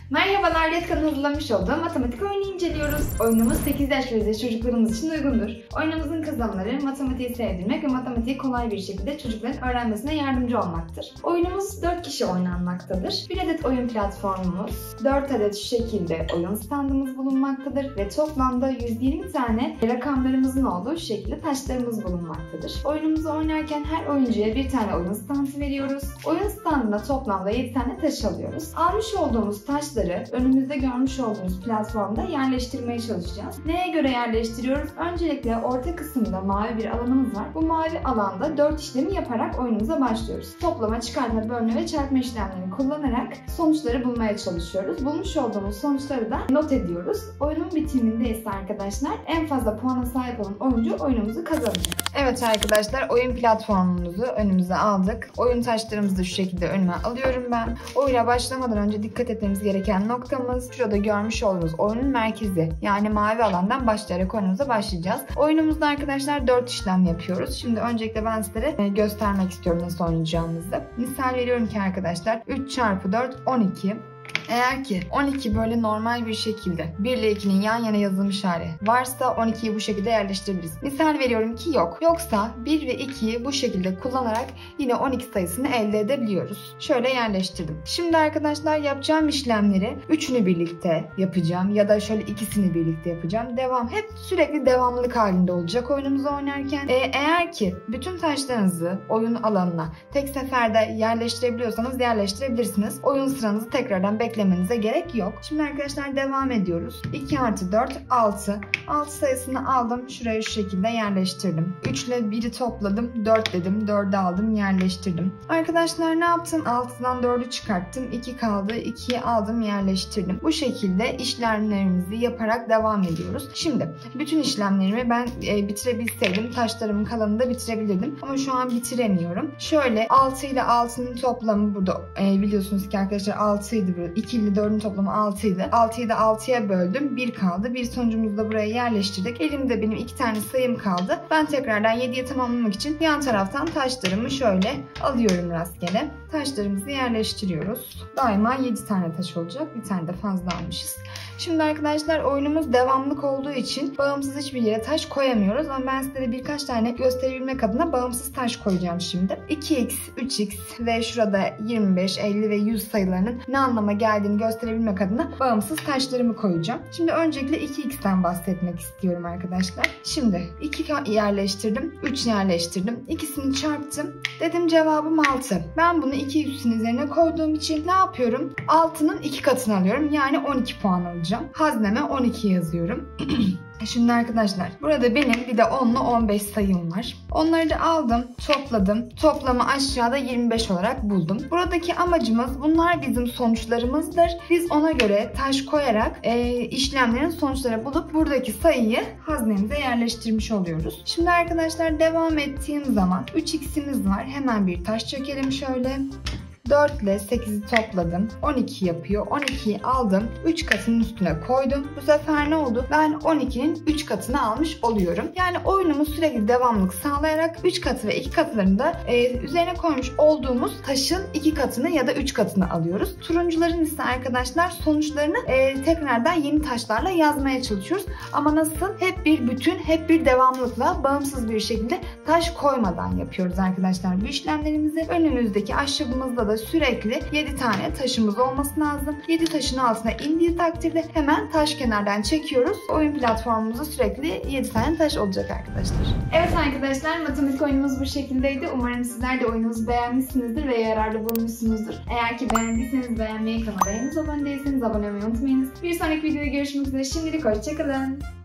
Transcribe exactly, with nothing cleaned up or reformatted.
Merhabalar, Letkan'ın hazırlamış olduğu matematik oyunu inceliyoruz. Oyunumuz sekiz yaş ve üzeri çocuklarımız için uygundur. Oyunumuzun kazanımları matematiği sevdirmek ve matematiği kolay bir şekilde çocukların öğrenmesine yardımcı olmaktır. Oyunumuz dört kişi oynanmaktadır. bir adet oyun platformumuz, dört adet şu şekilde oyun standımız bulunmaktadır ve toplamda yüz yirmi tane rakamlarımızın olduğu şu şekilde taşlarımız bulunmaktadır. Oyunumuzu oynarken her oyuncuya bir tane oyun standı veriyoruz. Oyun standına toplamda yedi tane taş alıyoruz. Almış olduğumuz taşları önümüzde görmüş olduğumuz platformda yerleştirmeye çalışacağız. Neye göre yerleştiriyoruz? Öncelikle orta kısımda mavi bir alanımız var. Bu mavi alanda dört işlemi yaparak oyunumuza başlıyoruz. Toplama, çıkartma, bölme ve çarpma işlemlerini kullanarak sonuçları bulmaya çalışıyoruz. Bulmuş olduğumuz sonuçları da not ediyoruz. Oyunun bitiminde ise arkadaşlar en fazla puana sahip olan oyuncu oyunumuzu kazanacak. Evet arkadaşlar, oyun platformumuzu önümüze aldık. Oyun taşlarımızı da şu şekilde önüme alıyorum ben. Oyuna başlamadan önce dikkat etmemiz gereken noktamız şurada görmüş olduğunuz oyunun merkezi. Yani mavi alandan başlayarak oyunumuza başlayacağız. Oyunumuzda arkadaşlar dört işlem yapıyoruz. Şimdi öncelikle ben sizlere göstermek istiyorum nasıl oynayacağımızı. Misal veriyorum ki arkadaşlar üç çarpı dört on iki. Eğer ki on iki böyle normal bir şekilde bir ile ikinin yan yana yazılmış hali varsa on ikiyi bu şekilde yerleştirebiliriz. Misal veriyorum ki yok. Yoksa bir ve ikiyi bu şekilde kullanarak yine on iki sayısını elde edebiliyoruz. Şöyle yerleştirdim. Şimdi arkadaşlar yapacağım işlemleri üçünü birlikte yapacağım ya da şöyle ikisini birlikte yapacağım. Devam. Hep sürekli devamlılık halinde olacak oyunumuzu oynarken. Ee, eğer ki bütün taşlarınızı oyun alanına tek seferde yerleştirebiliyorsanız yerleştirebilirsiniz. Oyun sıranızı tekrardan beklemenize gerek yok. Şimdi arkadaşlar devam ediyoruz. iki artı dört altı. altı sayısını aldım. Şuraya şu şekilde yerleştirdim. üç ile biri topladım. dört dedim. dördü aldım. Yerleştirdim. Arkadaşlar ne yaptım? altıdan dördü çıkarttım. iki kaldı. ikiyi aldım. Yerleştirdim. Bu şekilde işlemlerimizi yaparak devam ediyoruz. Şimdi bütün işlemlerimi ben e, bitirebilseydim taşlarımın kalanını da bitirebilirdim. Ama şu an bitiremiyorum. Şöyle altı ile altının toplamı burada e, biliyorsunuz ki arkadaşlar altıydı. iki ile dördün toplamı altı idi. altıyı da altıya böldüm. bir kaldı. Bir sonucumuzu da buraya yerleştirdik. Elimde benim iki tane sayım kaldı. Ben tekrardan yediye tamamlamak için yan taraftan taşlarımı şöyle alıyorum rastgele. Taşlarımızı yerleştiriyoruz. Daima yedi tane taş olacak. Bir tane de fazla almışız. Şimdi arkadaşlar oyunumuz devamlık olduğu için bağımsız hiçbir yere taş koyamıyoruz. Ama ben size de birkaç tane gösterebilmek adına bağımsız taş koyacağım şimdi. iki x, üç x ve şurada yirmi beş, elli ve yüz sayılarının ne anlama geldiğini gösterebilmek adına bağımsız taşlarımı koyacağım. Şimdi öncelikle iki x'ten bahsetmek istiyorum arkadaşlar. Şimdi iki yerleştirdim, üç yerleştirdim. İkisini çarptım. Dedim cevabım altı. Ben bunu iki x'in üzerine koyduğum için ne yapıyorum? altının iki katını alıyorum. Yani on iki puan alacağım. Hazneme on iki yazıyorum. Şimdi arkadaşlar burada benim bir de on ile on beş sayım var. Onları da aldım, topladım. Toplamı aşağıda yirmi beş olarak buldum. Buradaki amacımız bunlar bizim sonuçlarımızdır. Biz ona göre taş koyarak e, işlemlerin sonuçları bulup buradaki sayıyı haznemize yerleştirmiş oluyoruz. Şimdi arkadaşlar devam ettiğim zaman üç x'imiz var. Hemen bir taş çekelim şöyle. dört ile sekizi topladım. on iki yapıyor. on ikiyi aldım. üç katının üstüne koydum. Bu sefer ne oldu? Ben on ikinin üç katını almış oluyorum. Yani oyunumuz sürekli devamlılık sağlayarak üç katı ve iki katlarını da e, üzerine koymuş olduğumuz taşın iki katını ya da üç katını alıyoruz. Turuncuların ise arkadaşlar sonuçlarını e, tekrardan yeni taşlarla yazmaya çalışıyoruz. Ama nasıl? Hep bir bütün, hep bir devamlılıkla bağımsız bir şekilde taş koymadan yapıyoruz arkadaşlar bu işlemlerimizi. Önümüzdeki ahşabımızda da sürekli yedi tane taşımız olması lazım. yedi taşın altına indiği takdirde hemen taş kenardan çekiyoruz. Oyun platformumuzda sürekli yedi tane taş olacak arkadaşlar. Evet arkadaşlar, matematik oyunumuz bu şekildeydi. Umarım sizler de oyunumuzu beğenmişsinizdir ve yararlı bulmuşsunuzdur. Eğer ki beğendiyseniz beğenmeyi, kanala henüz abone değilseniz abone olmayı unutmayınız. Bir sonraki videoda görüşmek üzere. Şimdilik hoşçakalın.